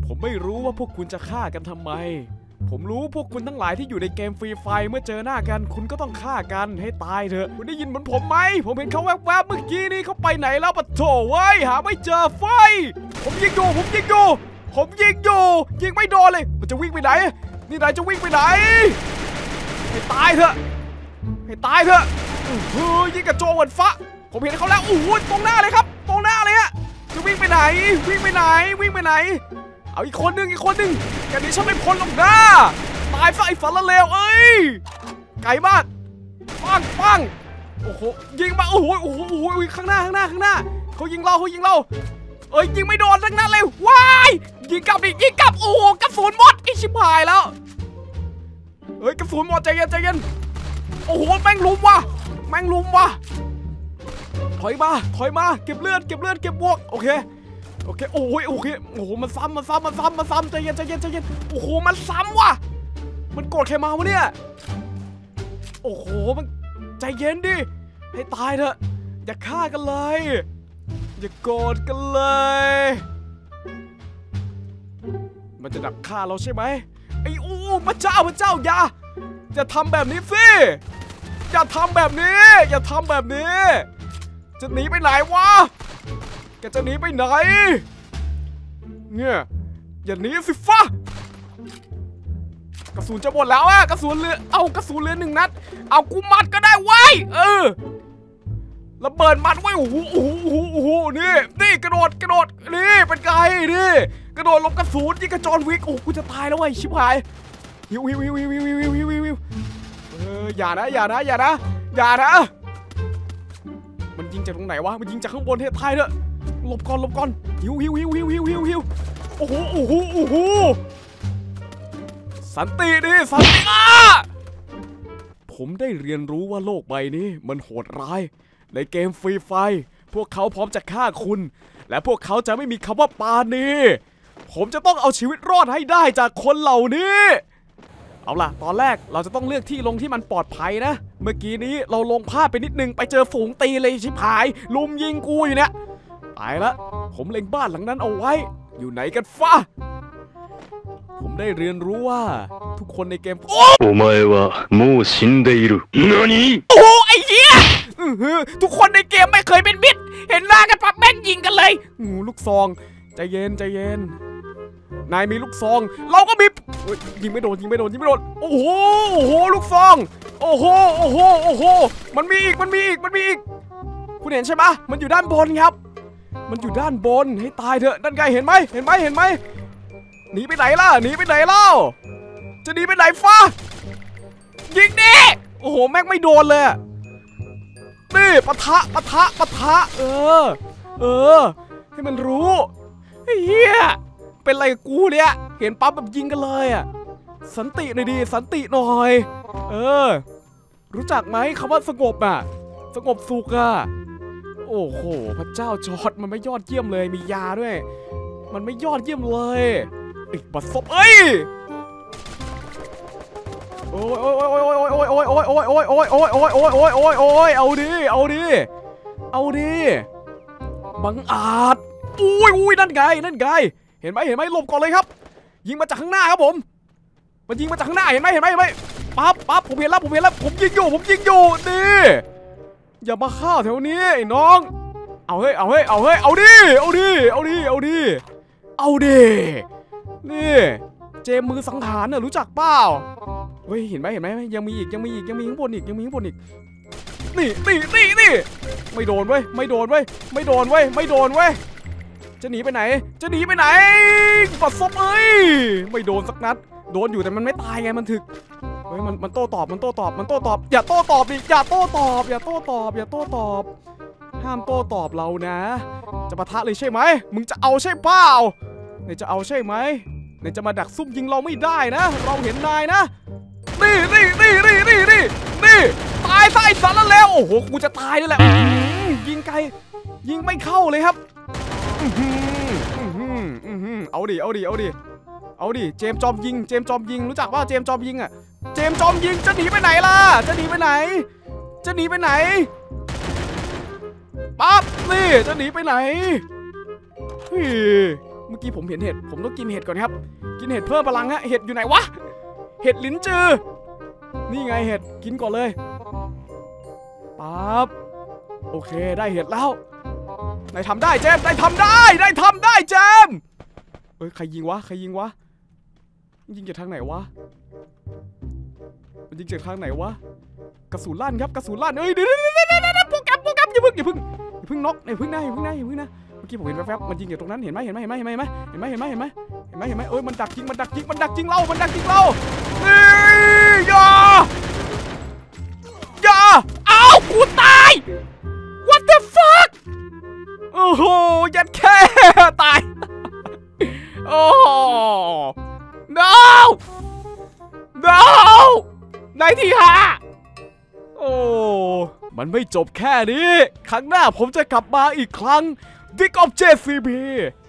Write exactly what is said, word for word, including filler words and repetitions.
ผมไม่รู้ว่าพวกคุณจะฆ่ากันทำไมผมรู้พวกคุณทั้งหลายที่อยู่ในเกมฟรีไฟเมื่อเจอหน้ากันคุณก็ต้องฆ่ากันให้ตายเถอะคุณได้ยินเหมือนผมไหมผมเห็นเขาแวบๆเมื่อกี้นี้เขาไปไหนแล้วปะโถเว้ยหาไม่เจอไฟผมยิงอยู่ผมยิงอยู่ผมยิงอยู่ยิงไม่โดนเลยมันจะวิ่งไปไหนนี่นายจะวิ่งไปไหนให้ตายเถอะให้ตายเถอะเฮ้ยยิงกระโจนวันฟ้าผมเห็นเขาแล้วโอ้โหตรงหน้าเลยครับตรงหน้าเลยฮะจะวิ่งไปไหนวิ่งไปไหนวิ่งไปไหนเอาอีกคนหนึ่งอีกคนหนึ่งแกนี้ฉันไม่พ้นหรอกนะตายซะไอ้ฝันละเลวเอ้ยไกลมากปังปังโอ้โหยิงมาโอ้โหโอ้โหโอ้โหข้างหน้าข้างหน้าข้างหน้าเขายิงเราเขายิงเราเอ้ยยิงไม่โดนทั้งนั้นเลยว้ายยิงกลับดิยิงกลับโอ้โหกระสุนหมดไอ้ชิบหายแล้วเฮ้ยกระสุนหมดใจเย็นใจเย็นโอ้โหแม่งลุมว่ะแม่งลุมว่ะถอยมาถอยมาเก็บเลือดเก็บเลือดเก็บบวกโอเคโอเคโอ้ยโอเคโอ้โหมันซ้ำมันซ้ำมันซ้ำมันซ้ำใจเย็นใจเย็นใจเย็นโอ้โหมันซ้ำว่ะมันโกรธใครมาวะเนี่ยโอ้โหมันใจเย็นดิให้ตายเถอะอย่าฆ่ากันเลยอย่าโกรธกันเลยมันจะดักฆ่าเราใช่ไหมไอ้โอ้พระเจ้าพระเจ้าอย่าอย่าทำแบบนี้สิอย่าทำแบบนี้อย่าทำแบบนี้จะหนีไปไหนวะแกจะหนีไปไหนเนี่ยอย่าหนีสิฟ้ากระสุนจะหมดแล้วอะกระสุนเหลือเอากระสุนเหลือหนึ่งนัดเอากูมัดก็ได้ไว้เออระเบิดมัดไว้โอ้โหโอ้โหโอ้โหนี่นี่กระโดดกระโดดนี่เป็นไงนี่กระโดดหลบกระสุนยิงกระจรวิกโอ้กูจะตายแล้วไอ้ชิบหายฮิวฮิวฮิวฮิวฮิวฮิวฮิวฮิวเอออย่านะอย่านะอย่านะอย่านะมันยิงจากตรงไหนวะมันยิงจากข้างบนเฮ้ยตายเถอะหลบก่อนหลบก่อนฮิวฮิวฮิวฮิวฮิวฮิวฮิวโอ้โหโอ้โหโอ้โหสันติดิสันติอ่ะผมได้เรียนรู้ว่าโลกใบนี้มันโหดร้ายในเกมฟรีไฟพวกเขาพร้อมจะฆ่าคุณและพวกเขาจะไม่มีคำว่าปาณีผมจะต้องเอาชีวิตรอดให้ได้จากคนเหล่านี้เอาล่ะตอนแรกเราจะต้องเลือกที่ลงที่มันปลอดภัยนะเมื่อกี้นี้เราลงพลาดไปนิดนึงไปเจอฝูงตีเลยชิบหายลุมยิงกูอยู่เนี่ยตายละผมเล็งบ้านหลังนั้นเอาไว้อยู่ไหนกันฟ้าผมได้เรียนรู้ว่าทุกคนในเกมโอ้โอ้ไอ้เหี้ยทุกคนในเกมไม่เคยเป็นมิตรเห็นหน้ากันปั๊บแม่งยิงกันเลยงูลูกซองใจเย็นใจเย็นนายมีลูกซองเราก็มียิงไม่โดนยิงไม่โดนยิงไม่โดนโอ้โหโอ้โหลูกซองโอ้โหโอ้โหโอ้โหมันมีอีกมันมีอีกมันมีอีกคุณเห็นใช่ไหมมันอยู่ด้านบนครับมันอยู่ด้านบนให้ตายเถอะด้านไกลเห็นไหมเห็นไหมเห็นไหมหนีไปไหนล่ะหนีไปไหนเล่าจะหนีไปไหนฟ้ายิงดิโอ้โหแม่งไม่โดนเลยนี่ปะทะปะทะปะทะเออเออให้มันรู้เฮียเป็นอะไรกูเนี่ยเห็นปั๊บแบบยิงกันเลยอ่ะสันติหน่อยดีสันติหน่อยเออรู้จักไหมคำว่าสงบอ่ะสงบสุขอ่ะโอ้โหพระเจ้าจอร์จมันไม่ยอดเยี่ยมเลยมียาด้วยมันไม่ยอดเยี่ยมเลยอีกบัดซบเอ้ยโอ้ยโอ้ยโอ้ยโอ้ยโอ้ยโอ้ยโอ้ยโอ้ยโอ้ยโอ้ยโอ้ยโอ้ยโอ้ยโอ้ยโอ้ยโอ้ยเอาดิเอาดิเอาดิบังอาจอุ้ยอุ้ยนั่นไงนั่นไงเห็นไหมเห็นไหมหลบก่อนเลยครับยิงมาจากข้างหน้าครับผมมันยิงมาจากข้างหน้าเห็นไหมเห็นไหมเห็นไหมปั๊บปั๊บผมเห็นแล้วผมเห็นแล้วผมยิงอยู่ผมยิงอยู่นี่อย่ามาฆ่าแถวนี้ไอ้น้องเอาเฮ้ยเอาเฮ้ยเอาเฮ้ยเอาดิเอาดิเอาดิเอาดิเอาดินี่เจมมือสังหารเนี่ยรู้จักเปล่าเฮ้ยเห็นไหมเห็นไหมยังมีอีกยังมีอีกยังมีข้างบนอีกยังมีข้างบนอีกนี่นี่นี่นี่ไม่โดนเว้ยไม่โดนเว้ยไม่โดนเว้ยไม่โดนเว้ยจะหนีไปไหนจะหนีไปไหนปัดซบเอ้ยไม่โดนสักนัดโดนอยู่แต่มันไม่ตายไงมันถึกเฮ้ยมันมันโต้ตอบมันโต้ตอบมันโต้ตอบอย่าโต้ตอบดิอย่าโต้ตอบอย่าโต้ตอบอย่าโต้ตอบห้ามโต้ตอบเรานะจะปะทะเลยใช่ไหมมึงจะเอาใช่เปล่าไหนจะเอาใช่ไหมไหนจะมาดักซุ่มยิงเราไม่ได้นะเราเห็นนายนะนี่นี่นี่นี่นี่นี่นี่ตายซะไอ้สัตว์แล้วโอ้โหกูจะตายนี่แหละยิงไกลยิงไม่เข้าเลยครับเอาดิเอาดิเอาดิเอาดิเจมจอมยิงเจมจอมยิงรู้จักว่าเจมจอมยิงอ่ะเจมจอมยิงจะหนีไปไหนล่ะจะหนีไปไหนจะหนีไปไหนปั๊บนี่จะหนีไปไหนเมื่อกี้ผมเห็นเห็ดผมต้องกินเห็ดก่อนครับกินเห็ดเพิ่มพลังฮะเห็ดอยู่ไหนวะเห็ดลิ้นจือนี่ไงเห็ดกินก่อนเลยปั๊บโอเคได้เห็ดแล้วได้ทำได้เจมได้ทำได้ได้ทำได้เจมเอ้ยใครยิงวะใครยิงวะยิงจากทางไหนวะมันยิงจากทางไหนวะกระสุนลั่นครับกระสุนลั่นเอ้ยเดี๋ยวเดี๋ยวเดี๋ยวเดี๋ยวโปรแกรมโปรแกรมอย่าพึ่งอย่าพึ่งอย่าพึ่งน็อกอย่าพึ่งนะอย่าพึ่งนะอย่าพึ่งนะเมื่อกี้ผมเห็นแวบๆมันยิงอยู่ตรงนั้นเห็นไหมเห็นไหมเห็นไหมเห็นไหมเห็นไหมเห็นไหมเห็นไหมเห็นไหมเห็นไหมเอ้ยมันดักยิงมันดักยิงมันดักยิงเรามันดักยิงเราเฮ้ยอย่าอย่าอ้าวกูตาย what the fuck โอ้โหยัดแค่ตายโอ้ no no ในที่ห้าโอ้มันไม่จบแค่นี้ครั้งหน้าผมจะกลับมาอีกครั้ง Big of เจ ซี บี